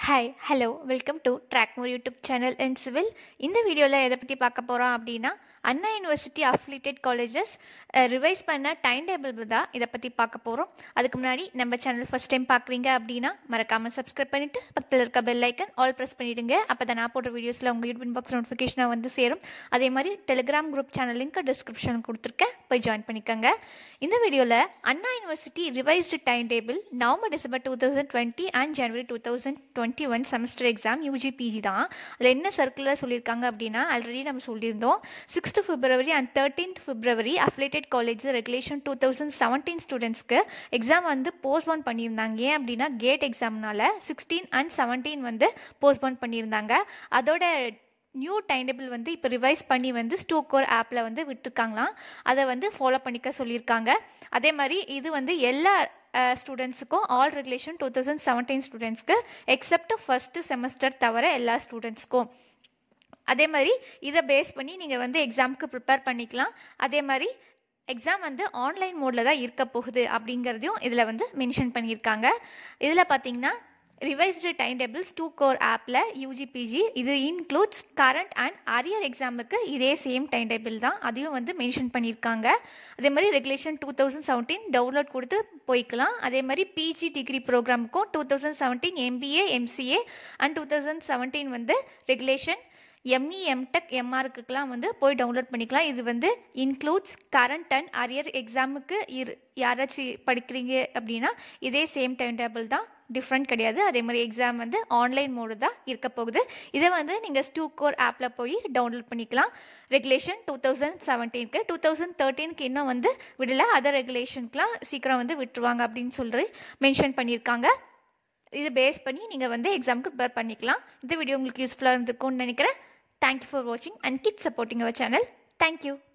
Hi hello welcome to Trackmore YouTube channel and civil. இந்த வீடியோவில் எதை பற்றி பார்க்க போகிறோம் அப்படின்னா, Anna university affiliated colleges revise பண்ண டைம் டேபிள் தான் இதை பற்றி பார்க்க போகிறோம். அதுக்கு முன்னாடி நம்ம சேனல் ஃபஸ்ட் டைம் பார்க்குறீங்க அப்படின்னா மறக்காமல் சப்ஸ்கிரைப் பண்ணிவிட்டு பக்கத்தில் இருக்க பெல் ஐக்கன் ஆல் ப்ரெஸ் பண்ணிவிடுங்க. அப்போ தான் நான் போடுற வீடியோஸில் உங்கள் யூடியூப் பாக்ஸ் நோட்டிஃபிகேஷனாக வந்து சேரும். அதே மாதிரி Telegram group channel link description கொடுத்துருக்கேன், போய் ஜாயின் பண்ணிக்கோங்க. இந்த வீடியோவில் Anna university revised time table November December 2020 and January 2021 semester exam UGPG தான். அதில் என்ன சர்க்குலர் சொல்லியிருக்காங்க அப்படின்னா, ஆல்ரெடி நம்ம சொல்லியிருந்தோம், 6th February and 13th February affiliated college regulation 2017 ஸ்டூடெண்ட்ஸ்க்கு எக்ஸாம் வந்து போஸ்ட்போன் பண்ணியிருந்தாங்க. ஏன் அப்படின்னா கேட் எக்ஸாம்னால 16 and 17 வந்து போஸ்ட்போன் பண்ணியிருந்தாங்க. அதோட நியூ டைம் டேபிள் வந்து இப்போ ரிவைஸ் பண்ணி வந்து ஸ்டூக்கோர் ஆப்பில் வந்து விட்டுருக்காங்களாம். அதை வந்து ஃபாலோ பண்ணிக்க சொல்லியிருக்காங்க. அதே மாதிரி இது வந்து எல்லா ஸ்டூடெண்ட்ஸுக்கும் ஆல் ரெகுலேஷன் 2017 ஸ்டூடெண்ட்ஸ்க்கு எக்ஸப்ட் ஃபஸ்ட்டு செமஸ்டர் தவிர எல்லா ஸ்டூடெண்ட்ஸ்க்கும். அதே மாதிரி இதை பேஸ் பண்ணி நீங்கள் வந்து எக்ஸாமுக்கு ப்ரிப்பேர் பண்ணிக்கலாம். அதே மாதிரி எக்ஸாம் வந்து ஆன்லைன் மோடில் தான் இருக்க போகுது அப்படிங்கிறதையும் இதில் வந்து மென்ஷன் பண்ணியிருக்காங்க. இதில் பார்த்தீங்கன்னா ரிவைஸ்டு டைம் டேபிள்ஸ் 2 கோர் ஆப்பில் UGPG இது இன்க்ளூட்ஸ் கரண்ட் அண்ட் அரியர் எக்ஸாமுக்கு இதே சேம் டைம் டேபிள் தான், அதையும் வந்து மென்ஷன் பண்ணியிருக்காங்க. அதே மாதிரி ரெகுலேஷன் 2017 டவுன்லோட் கொடுத்து போய்க்கலாம். அதே மாதிரி PG டிகிரி ப்ரோக்ராமுக்கும் 2017 MBA MCA அண்ட் 2017 வந்து ரெகுலேஷன் ME MTech MRக்குலாம் வந்து போய் டவுன்லோட் பண்ணிக்கலாம். இது வந்து இன்க்ளூட்ஸ் கரண்ட் அண்ட் அரியர் எக்ஸாமுக்கு யாராச்சும் படிக்கிறீங்க அப்படின்னா இதே சேம் டைம் டேபிள் தான், டிஃப்ரெண்ட் கிடையாது. அதே மாதிரி எக்ஸாம் வந்து ஆன்லைன் மோடு தான் இருக்க போகுது. இதை வந்து நீங்கள் ஸ்டூக்கோர் ஆப்பில் போய் டவுன்லோட் பண்ணிக்கலாம். ரெகுலேஷன் 2017க்கு 2013க்கு இன்னும் வந்து விடலை, அதர் ரெகுலேஷனுக்குலாம் சீக்கிரம் வந்து விட்டுருவாங்க அப்படின்னு சொல்லி மென்ஷன் பண்ணியிருக்காங்க. இது பேஸ் பண்ணி நீங்கள் வந்து எக்ஸாமுக்கு ப்ரிப்பேர் பண்ணிக்கலாம். இந்த வீடியோ உங்களுக்கு யூஸ்ஃபுல்லாக இருந்திருக்கும்னு நினைக்கிறேன். Thank you for watching and keep supporting our channel. Thank you.